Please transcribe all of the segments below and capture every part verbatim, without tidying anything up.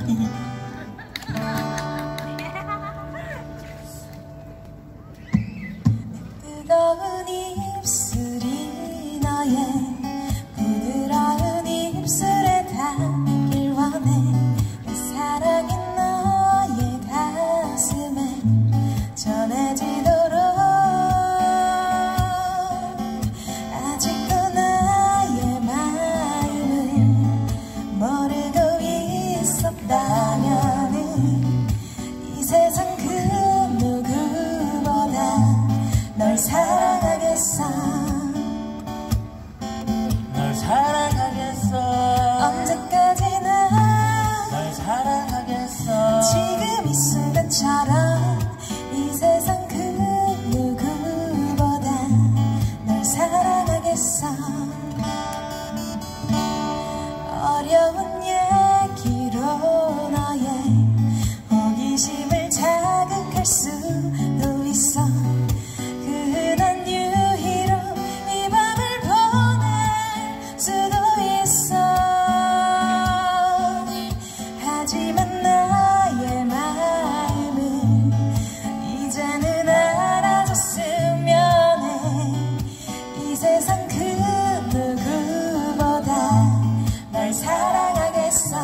뜨거운 입술이 너의 부드러운 입술에 닿길 원해. 내 사랑이 너의 가슴에 전해지도록 아직도 나의 마음을 모르고 있었다면은 이 세상 그 누구보다 널 사랑하겠어. 널 사랑하겠어. 언제까지나 널 사랑하겠어. 지금 이 순간처럼 이 세상 그 누구보다 널 사랑하겠어. 어려운 얘기로 너의 호기심을 자극할 수도 있어. 흔한 유희로 이 밤을 보낼 수도 있어. 하지만 나의 마음은 이제는 알아줬으면 해. 이 세상 그 누구보다 널 사랑하겠어.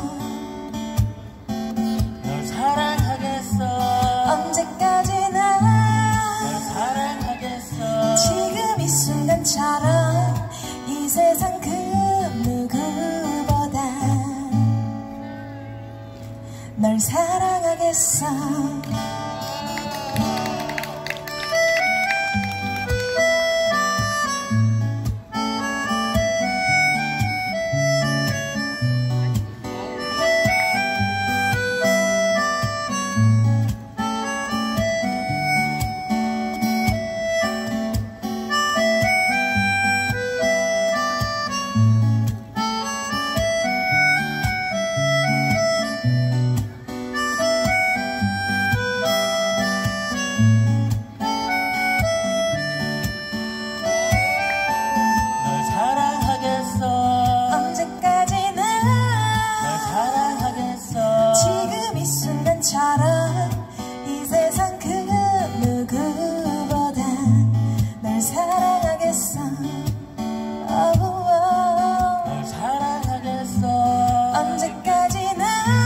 널 사랑하겠어. 언제까지나 지금 이 순간처럼 이 세상 그 누구보다 널 사랑하겠어. 이 세상 그 누구보다 널 사랑하겠어. oh, oh. 널 사랑하겠어. 언제까지나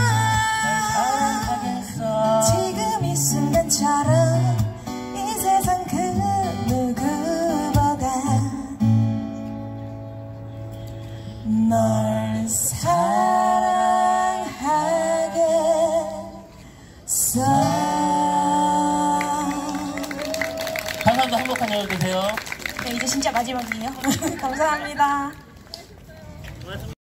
널 사랑하겠어. 지금 이 순간처럼 이 세상 그 누구보다 널 사랑하겠어. 감사합니다. 행복한 여름 되세요. 네, 이제 진짜 마지막이에요. 감사합니다.